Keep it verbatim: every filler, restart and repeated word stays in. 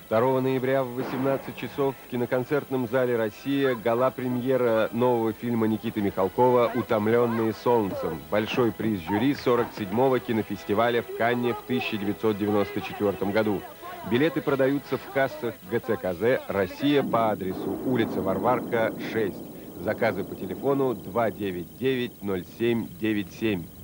второго ноября в восемнадцать часов в киноконцертном зале «Россия» гала-премьера нового фильма Никиты Михалкова «Утомленные солнцем». Большой приз жюри сорок седьмого кинофестиваля в Канне в тысяча девятьсот девяносто четвёртом году. Билеты продаются в кассах ГЦКЗ «Россия» по адресу улица Варварка, шесть. Заказы по телефону два девять девять ноль семь девять семь.